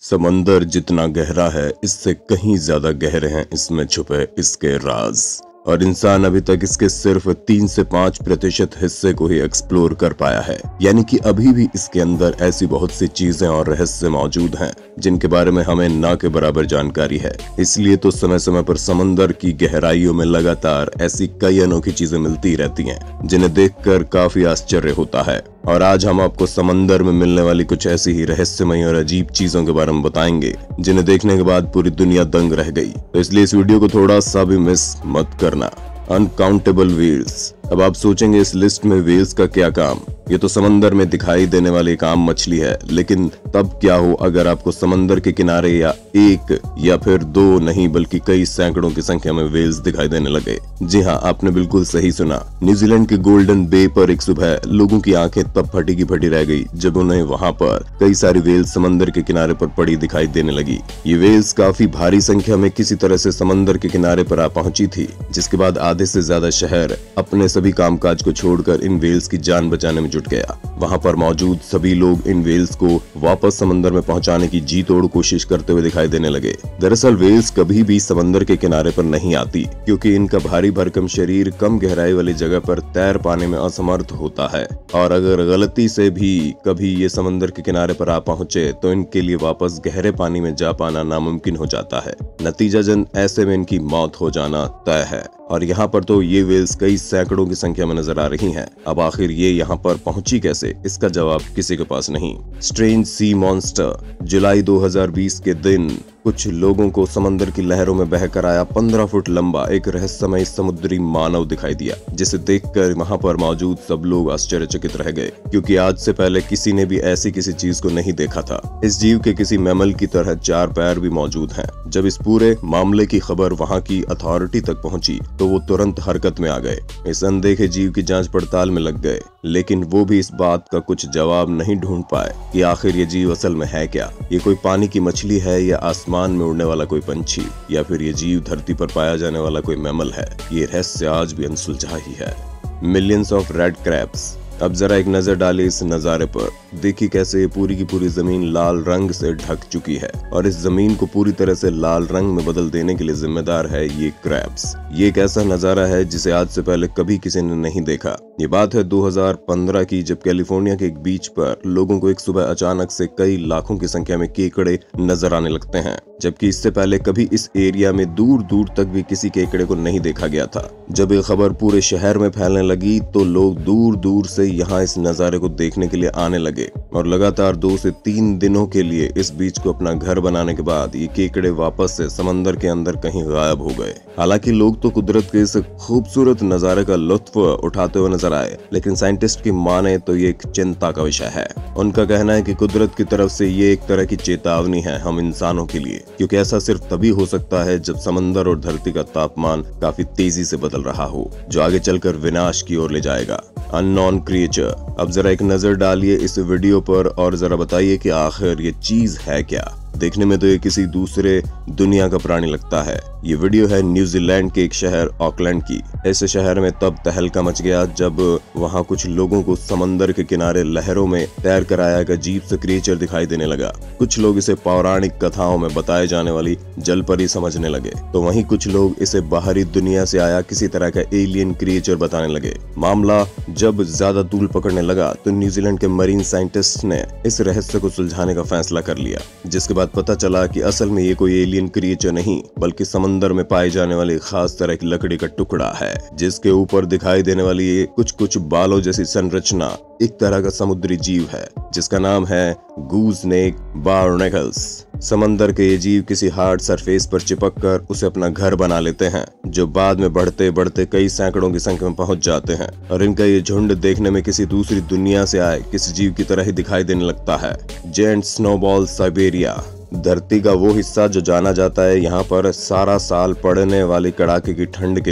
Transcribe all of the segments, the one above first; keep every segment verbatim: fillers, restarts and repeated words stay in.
समंदर जितना गहरा है इससे कहीं ज्यादा गहरे हैं इसमें छुपे इसके राज, और इंसान अभी तक इसके सिर्फ तीन से पाँच प्रतिशत हिस्से को ही एक्सप्लोर कर पाया है। यानी कि अभी भी इसके अंदर ऐसी बहुत सी चीजें और रहस्य मौजूद हैं जिनके बारे में हमें ना के बराबर जानकारी है। इसलिए तो समय समय पर समंदर की गहराइयों में लगातार ऐसी कई अनोखी चीजें मिलती रहती हैं जिन्हें देखकर काफी आश्चर्य होता है। और आज हम आपको समंदर में मिलने वाली कुछ ऐसी ही रहस्यमयी और अजीब चीजों के बारे में बताएंगे जिन्हें देखने के बाद पूरी दुनिया दंग रह गई। तो इसलिए इस वीडियो को थोड़ा सा भी मिस मत करना। Uncountable whales. अब आप सोचेंगे इस लिस्ट में व्हेल्स का क्या काम, ये तो समंदर में दिखाई देने वाली एक आम मछली है। लेकिन तब क्या हो अगर आपको समंदर के किनारे या एक या फिर दो नहीं बल्कि कई सैकड़ों की संख्या में व्हेल्स दिखाई देने लगे। जी हाँ, आपने बिल्कुल सही सुना। न्यूजीलैंड के गोल्डन बे पर एक सुबह लोगों की आंखें तब फटी की फटी रह गई जब उन्हें वहाँ पर कई सारी व्हेल्स समंदर के किनारे पर पड़ी दिखाई देने लगी। ये व्हेल्स काफी भारी संख्या में किसी तरह से समंदर के किनारे पर आ पहुंची थी, जिसके बाद आधे से ज्यादा शहर अपने सभी कामकाज को छोड़कर इन व्हेल्स की जान बचाने में जुट गया। वहां पर मौजूद सभी लोग इन व्हेल्स को वापस समंदर में पहुंचाने की जी तोड़ कोशिश करते हुए दिखाई देने लगे। दरअसल व्हेल्स कभी भी समंदर के किनारे पर नहीं आती क्योंकि इनका भारी भरकम शरीर कम गहराई वाली जगह पर तैर पाने में असमर्थ होता है, और अगर गलती से भी कभी ये समंदर के किनारे पर आ पहुंचे तो इनके लिए वापस गहरे पानी में जा पाना नामुमकिन हो जाता है। नतीजतन ऐसे में इनकी मौत हो जाना तय है। और यहाँ पर तो ये व्हेल्स कई सैकड़ों की संख्या में नजर आ रही हैं। अब आखिर ये यहाँ पर पहुंची कैसे, इसका जवाब किसी के पास नहीं। Strange sea monster. जुलाई दो हज़ार बीस के दिन कुछ लोगों को समंदर की लहरों में बहकर आया पंद्रह फुट लंबा एक रहस्यमय समुद्री मानव दिखाई दिया, जिसे देखकर वहां पर मौजूद सब लोग आश्चर्यचकित रह गए क्योंकि आज से पहले किसी ने भी ऐसी किसी चीज को नहीं देखा था। इस जीव के किसी मैमल की तरह चार पैर भी मौजूद हैं। जब इस पूरे मामले की खबर वहां की अथॉरिटी तक पहुंची तो वो तुरंत हरकत में आ गए। इस अनदेखे जीव की जांच पड़ताल में लग गए, लेकिन वो भी इस बात का कुछ जवाब नहीं ढूंढ पाए कि आखिर ये जीव असल में है क्या। ये कोई पानी की मछली है या आसमान में उड़ने वाला कोई पंछी, या फिर ये जीव धरती पर पाया जाने वाला कोई मैमल है। ये रहस्य आज भी अनसुलझा ही है। Millions of red crabs. अब जरा एक नजर डालिए इस नजारे पर। देखिए कैसे ये पूरी की पूरी जमीन लाल रंग से ढक चुकी है, और इस जमीन को पूरी तरह से लाल रंग में बदल देने के लिए जिम्मेदार है ये क्रैब्स। ये एक ऐसा नजारा है जिसे आज से पहले कभी किसी ने नहीं देखा। ये बात है दो हज़ार पंद्रह की, जब कैलिफोर्निया के एक बीच पर लोगों को एक सुबह अचानक से कई लाखों की संख्या में केकड़े नजर आने लगते हैं, जबकि इससे पहले कभी इस एरिया में दूर दूर तक भी किसी केकड़े को नहीं देखा गया था। जब ये खबर पूरे शहर में फैलने लगी तो लोग दूर दूर से यहाँ इस नजारे को देखने के लिए आने लगे, और लगातार दो से तीन दिनों के लिए इस बीच को अपना घर बनाने के बाद ये केकड़े वापस से समंदर के अंदर कहीं गायब हो गए। हालांकि लोग तो कुदरत के इस खूबसूरत नजारे का लुत्फ उठाते हुए नजर आए, लेकिन साइंटिस्ट की माने तो ये एक चिंता का विषय है। उनका कहना है कि कुदरत की तरफ से ये एक तरह की चेतावनी है हम इंसानों के लिए, क्योंकि ऐसा सिर्फ तभी हो सकता है जब समंदर और धरती का तापमान काफी तेजी से बदल रहा हो, जो आगे चलकर विनाश की ओर ले जाएगा। Unknown creature. अब जरा एक नजर डालिए इस वीडियो पर और जरा बताइए कि आखिर ये चीज है क्या। देखने में तो ये किसी दूसरे दुनिया का प्राणी लगता है। ये वीडियो है न्यूजीलैंड के एक शहर ऑकलैंड की। इस शहर में तब तहलका मच गया जब वहां कुछ लोगों को समंदर के किनारे लहरों में तैर कर आया एक अजीब सा क्रिएचर दिखाई देने लगा। कुछ लोग इसे पौराणिक कथाओं में बताए जाने वाली जलपरी समझने लगे, तो वहीं कुछ लोग इसे बाहरी दुनिया से आया किसी तरह का एलियन क्रिएचर बताने लगे। मामला जब ज्यादा तूल पकड़ने लगा तो न्यूजीलैंड के मरीन साइंटिस्ट ने इस रहस्य को सुलझाने का फैसला कर लिया, जिसके बाद पता चला कि असल में ये कोई एलियन क्रिएचर नहीं बल्कि समंदर में पाई जाने वाली खास तरह की लकड़ी का टुकड़ा है, जिसके ऊपर दिखाई देने वाली ये कुछ कुछ बालों जैसी संरचना एक तरह का समुद्री जीव है जिसका नाम है गूजनेक बार्नेकल्स। समंदर के ये जीव किसी हार्ड सरफेस पर चिपक कर उसे अपना घर बना लेते हैं, जो बाद में बढ़ते बढ़ते कई सैकड़ों की संख्या में पहुंच जाते हैं, और इनका ये झुंड देखने में किसी दूसरी दुनिया से आए किसी जीव की तरह ही दिखाई देने लगता है। Giant snowball Siberia. धरती का वो हिस्सा जो जाना जाता है यहाँ पर सारा साल पड़ने वाली कड़ाके की ठंड के लिए।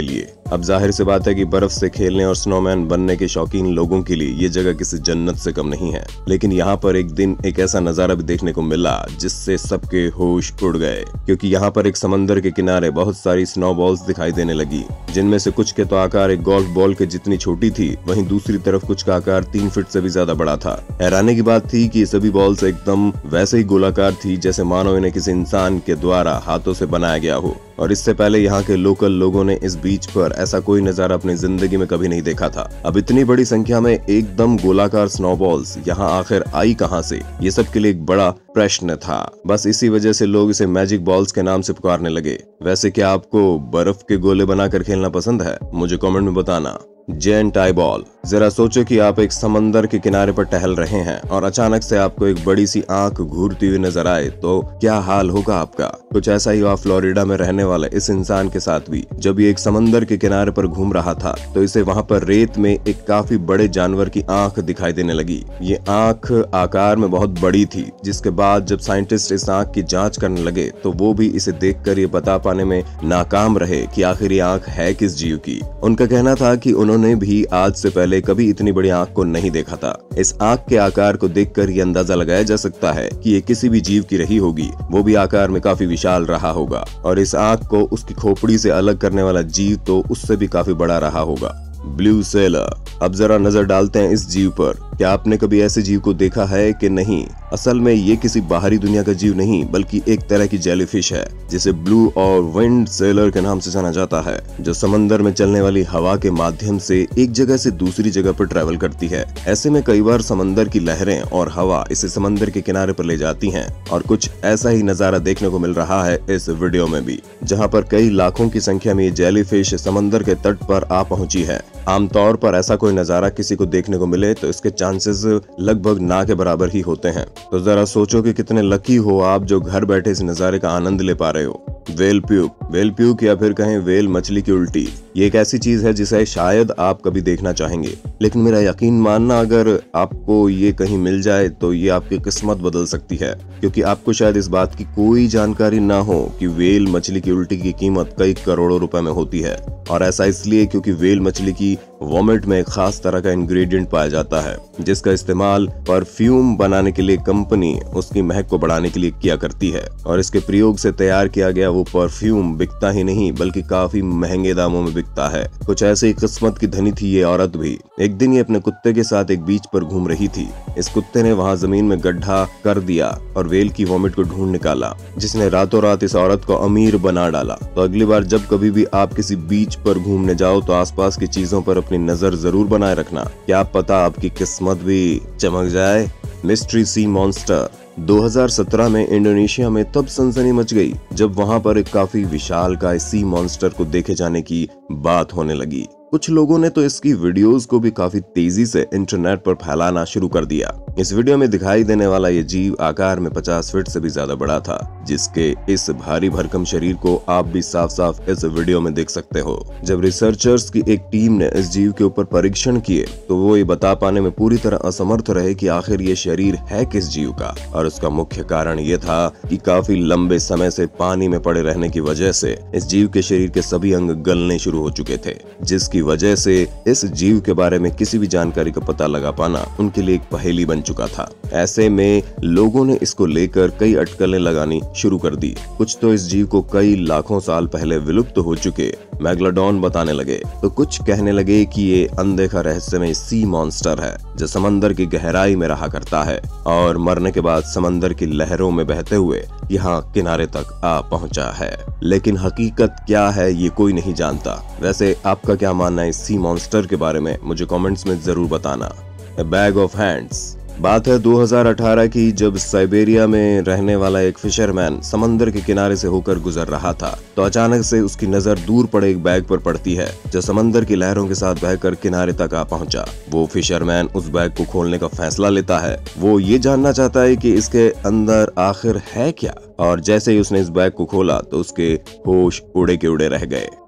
अब जाहिर सी बात है कि बर्फ से खेलने और स्नोमैन बनने के शौकीन लोगों के लिए ये जगह किसी जन्नत से कम नहीं है। लेकिन यहाँ पर एक दिन एक ऐसा नजारा भी देखने को मिला जिससे सबके होश उड़ गए, क्योंकि यहाँ पर एक समंदर के किनारे बहुत सारी स्नोबॉल्स दिखाई देने लगी, जिनमें से कुछ के तो आकार एक गोल्फ बॉल के जितनी छोटी थी, वहीं दूसरी तरफ कुछ का आकार तीन फीट से भी ज्यादा बड़ा था। हैरानी की बात थी कि ये सभी बॉल्स एकदम वैसे ही गोलाकार थी जैसे मानो इन्हें किसी इंसान के द्वारा हाथों से बनाया गया हो। और इससे पहले यहाँ के लोकल लोगों ने इस बीच पर ऐसा कोई नजारा अपनी जिंदगी में कभी नहीं देखा था। अब इतनी बड़ी संख्या में एकदम गोलाकार स्नोबॉल्स यहाँ आखिर आई कहाँ से, ये सब के लिए एक बड़ा प्रश्न था। बस इसी वजह से लोग इसे मैजिक बॉल्स के नाम से पुकारने लगे। वैसे क्या आपको बर्फ के गोले बनाकर खेलना पसंद है? मुझे कमेंट में बताना। Giant eye ball. जरा सोचो कि आप एक समंदर के किनारे पर टहल रहे हैं और अचानक से आपको एक बड़ी सी आंख घूरती हुई नजर आए तो क्या हाल होगा आपका? कुछ ऐसा ही हुआ फ्लोरिडा में रहने वाले इस इंसान के साथ भी। जब ये एक समंदर के किनारे पर घूम रहा था तो इसे वहाँ पर रेत में एक काफी बड़े जानवर की आंख दिखाई देने लगी। ये आंख आकार में बहुत बड़ी थी, जिसके बाद जब साइंटिस्ट इस आंख की जांच करने लगे तो वो भी इसे देखकर ये बता पाने में नाकाम रहे कि आखिर ये आंख है किस जीव की। उनका कहना था कि उन्होंने भी आज से पहले कभी इतनी बड़ी आंख को नहीं देखा था। इस आंख के आकार को देखकर ये अंदाजा लगाया जा सकता है कि ये किसी भी जीव की रही होगी, वो भी आकार में काफी विशाल रहा होगा, और इस आंख को उसकी खोपड़ी से अलग करने वाला जीव तो उससे भी काफी बड़ा रहा होगा। Blue sailor. अब जरा नजर डालते हैं इस जीव पर। क्या आपने कभी ऐसे जीव को देखा है कि नहीं? असल में ये किसी बाहरी दुनिया का जीव नहीं बल्कि एक तरह की जेलीफिश है, जिसे ब्लू और विंड सेलर के नाम से जाना जाता है, जो समंदर में चलने वाली हवा के माध्यम से एक जगह से दूसरी जगह पर ट्रेवल करती है। ऐसे में कई बार समंदर की लहरें और हवा इसे समंदर के किनारे पर ले जाती हैं, और कुछ ऐसा ही नजारा देखने को मिल रहा है इस वीडियो में भी, जहाँ पर कई लाखों की संख्या में ये जेलीफिश समंदर के तट पर आ पहुंची है। आमतौर पर ऐसा कोई नजारा किसी को देखने को मिले तो इसके चांसेस लगभग ना के बराबर ही होते हैं। तो जरा सोचो कि कितने लकी हो आप जो घर बैठे इस नजारे का आनंद ले पा रहे हो। Well puke. वेल प्यूक या फिर कहें वेल मछली की उल्टी, ये एक ऐसी चीज है जिसे शायद आप कभी देखना चाहेंगे, लेकिन मेरा यकीन मानना अगर आपको ये कहीं मिल जाए तो ये आपकी किस्मत बदल सकती है, क्योंकि आपको शायद इस बात की कोई जानकारी ना हो कि वेल मछली की उल्टी की कीमत कई करोड़ों रुपए में होती है। और ऐसा इसलिए क्योंकि वेल मछली की वॉमिट में एक खास तरह का इंग्रेडिएंट पाया जाता है, जिसका इस्तेमाल परफ्यूम बनाने के लिए कंपनी उसकी महक को बढ़ाने के लिए किया करती है, और इसके प्रयोग से तैयार किया गया वो परफ्यूम बिकता ही नहीं बल्कि काफी महंगे दामों में बिकता है। कुछ ऐसे ही किस्मत की धनी थी ये औरत भी। एक दिन ये अपने कुत्ते के साथ एक बीच पर घूम रही थी। इस कुत्ते ने वहाँ जमीन में गड्ढा कर दिया और वेल की वॉमिट को ढूंढ निकाला, जिसने रातों रात इस औरत को अमीर बना डाला। तो अगली बार जब कभी भी आप किसी बीच पर घूमने जाओ तो आसपास की चीजों पर अपनी नजर जरूर बनाए रखना, क्या पता आपकी किस्मत भी चमक जाए। Mystery sea monster. दो हज़ार सत्रह में इंडोनेशिया में तब सनसनी मच गई जब वहां पर एक काफी विशालकाय सी मॉन्स्टर को देखे जाने की बात होने लगी। कुछ लोगों ने तो इसकी वीडियोस को भी काफी तेजी से इंटरनेट पर फैलाना शुरू कर दिया। इस वीडियो में दिखाई देने वाला ये जीव आकार में पचास फीट से भी ज्यादा बड़ा था, जिसके इस भारी भरकम शरीर को आप भी साफ साफ इस वीडियो में देख सकते हो। जब रिसर्चर्स की एक टीम ने इस जीव के ऊपर परीक्षण किए तो वो ये बता पाने में पूरी तरह असमर्थ रहे कि आखिर ये शरीर है किस जीव का, और उसका मुख्य कारण ये था कि काफी लंबे समय से पानी में पड़े रहने की वजह से इस जीव के शरीर के सभी अंग गलने शुरू हो चुके थे, जिसकी वजह से इस जीव के बारे में किसी भी जानकारी का पता लगा पाना उनके लिए एक पहेली बन चुका था। ऐसे में लोगों ने इसको लेकर कई अटकलें लगानी शुरू कर दी। कुछ तो इस जीव को कई लाखों साल पहले विलुप्त हो चुके मैग्लोडॉन बताने लगे, तो कुछ कहने लगे कि ये अनदेखा रहस्यमय सी मॉन्स्टर है जो समंदर की गहराई में रहा करता है और मरने के बाद समंदर की लहरों में बहते हुए यहाँ किनारे तक आ पहुँचा है। लेकिन हकीकत क्या है ये कोई नहीं जानता। वैसे आपका क्या मानना है इस सी मॉन्स्टर के बारे में? मुझे कमेंट्स में जरूर बताना। A bag of hands। बात है दो हज़ार अठारह की, जब साइबेरिया में रहने वाला एक फिशरमैन समंदर के किनारे से होकर गुजर रहा था तो अचानक से उसकी नजर दूर पड़े एक बैग पर पड़ती है जो समंदर की लहरों के साथ बहकर किनारे तक आ पहुंचा। वो फिशरमैन उस बैग को खोलने का फैसला लेता है। वो ये जानना चाहता है कि इसके अंदर आखिर है क्या, और जैसे ही उसने इस बैग को खोला तो उसके होश उड़े के उड़े रह गए।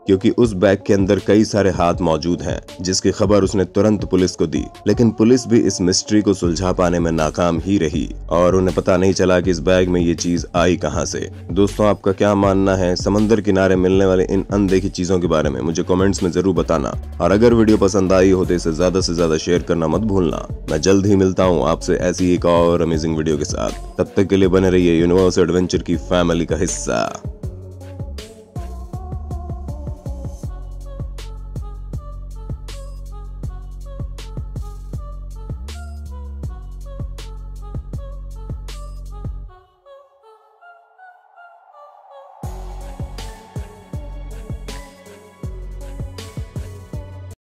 क्योंकि उस बैग के अंदर कई सारे हाथ मौजूद हैं, जिसकी खबर उसने तुरंत पुलिस को दी। लेकिन पुलिस भी इस मिस्ट्री को सुलझा पाने में नाकाम ही रही और उन्हें पता नहीं चला कि इस बैग में ये चीज आई कहां से। दोस्तों, आपका क्या मानना है समंदर किनारे मिलने वाले इन अनदेखी चीजों के बारे में? मुझे कमेंट्स में जरूर बताना। और अगर वीडियो पसंद आई हो तो इसे ज्यादा से ज्यादा शेयर करना मत भूलना। मैं जल्द ही मिलता हूँ आपसे ऐसी एक और अमेजिंग वीडियो के साथ। तब तक के लिए बने रहिए यूनिवर्स एडवेंचर की फैमिली का हिस्सा।